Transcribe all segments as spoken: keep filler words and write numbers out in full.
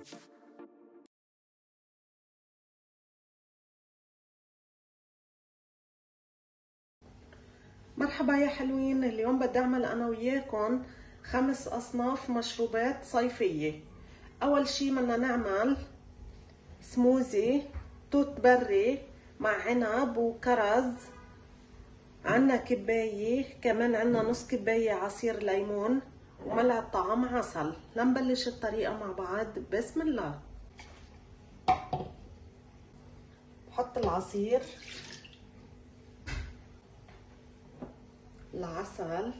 مرحبا يا حلوين، اليوم بدي اعمل انا وياكم خمس اصناف مشروبات صيفية. اول شي بدنا نعمل سموزي توت بري مع عنب وكرز، عنا كباية، كمان عنا نص كباية عصير ليمون وملعقة طعام عسل. لنبلش الطريقة مع بعض. بسم الله. بحط العصير، العسل،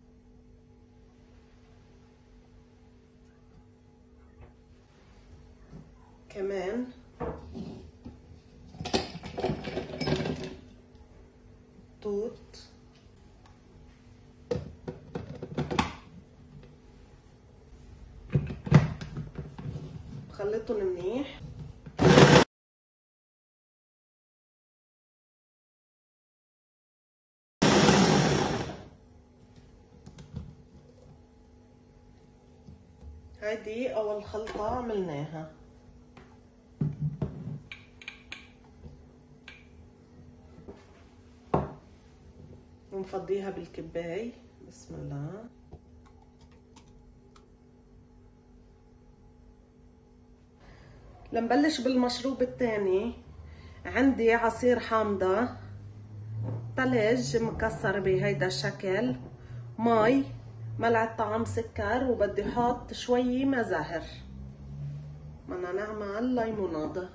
كمان توت، بخلطهم منيح. هيدي اول خلطة عملناها. ونفضيها بالكباي. بسم الله. لنبلش بالمشروب الثاني. عندي عصير حامضة، ثلج مكسر بهيدا الشكل، مي، ملعقة طعام سكر، وبدي احط شوي مزهر. بدنا نعمل ليموناده.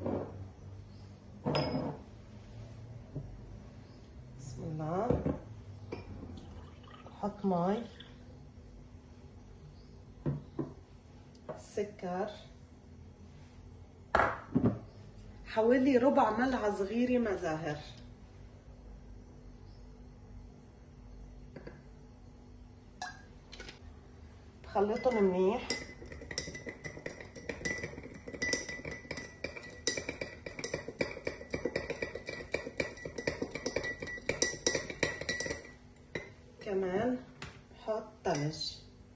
بسم الله. بحط مي، سكر، حوالي ربع ملعقة صغيرة مزهر. بخلطهم منيح. كمان بحط ثلج.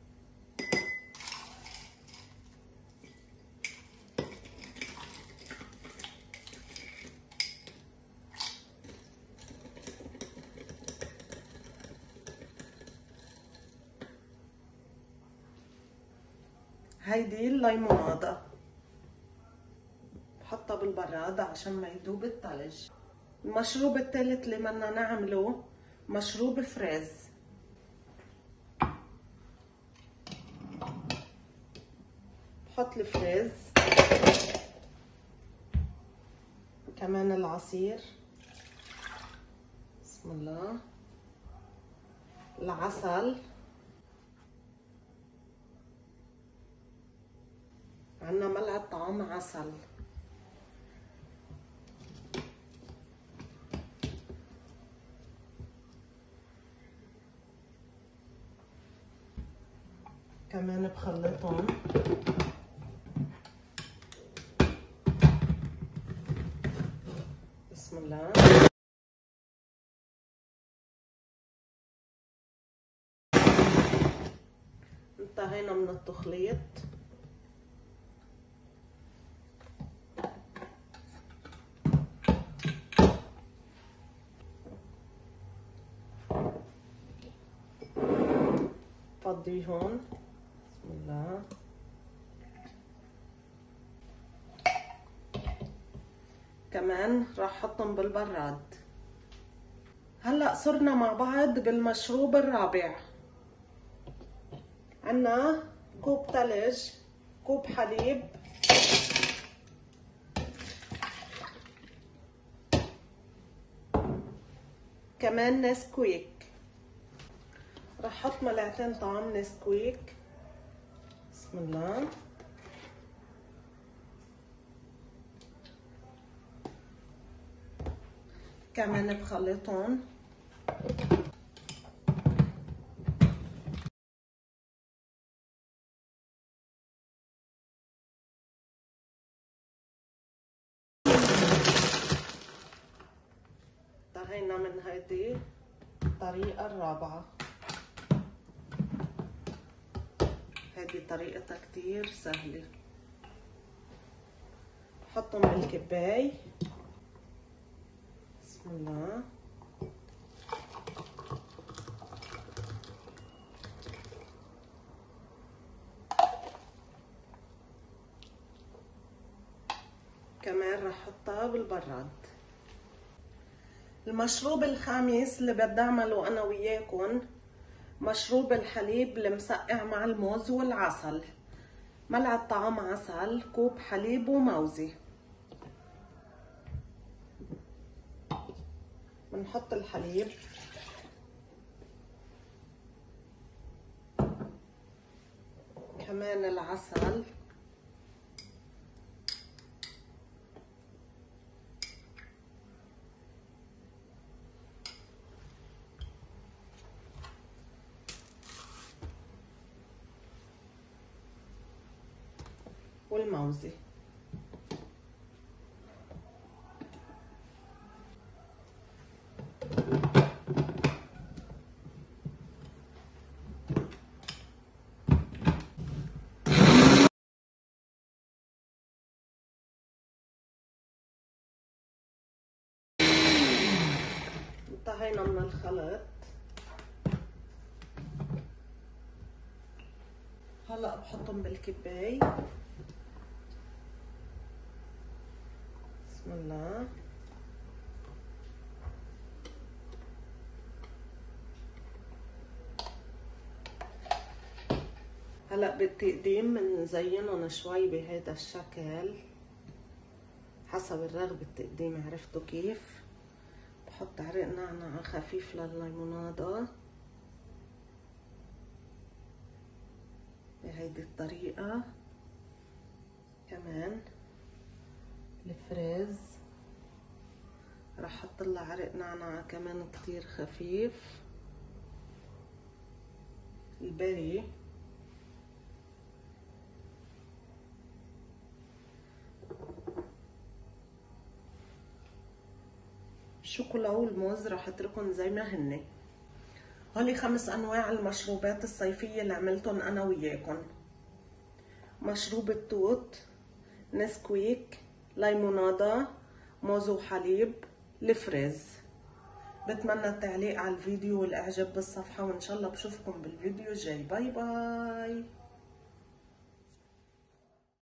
هيدي الليموناده بحطها بالبراد عشان ما يذوب الثلج. المشروب الثالث اللي بدنا نعمله مشروب فريز. بحط الفريز، كمان العصير، بسم الله، العسل، عنا ملعقة طعام عسل، كمان بخلطهم. بسم الله. انتهينا من التخليط. فضيهم. بسم الله. كمان راح احطهم بالبراد. هلا صرنا مع بعض بالمشروب الرابع. عنا كوب ثلج، كوب حليب، كمان نسكويك. راح احط ملعقتين طعام نسكويك. بسم الله. كمان بخلطهم. انتهينا من هيدي الطريقة الرابعة. هيدي طريقتها كتير سهلة. حطهم بالكباية. بسم الله. كمان رح احطها بالبراد. المشروب الخامس اللي بدي اعمله انا وياكم مشروب الحليب المسقع مع الموز والعسل. ملعقة طعام عسل، كوب حليب وموزة. بنحط الحليب، كمان العسل، والموزة. انتهينا من الخلط. هلا بحطهم بالكباية. بسم الله. هلا بالتقديم بنزينهم شوي بهذا الشكل حسب الرغبة التقديم. عرفتوا كيف؟ بحط عرق نعناع خفيف للليمونادة بهيدي الطريقة. كمان الفريز رح احط لها عرق نعناع كمان كتير خفيف. البري، الشوكولا والموز رح اتركهم زي ما هن. هولي خمس انواع المشروبات الصيفية اللي عملتهم انا وياكم. مشروب التوت، نسكويك، ليمونادا، موز وحليب، الفريز. بتمنى التعليق على الفيديو والاعجاب بالصفحة، وان شاء الله بشوفكم بالفيديو الجاي. باي باي.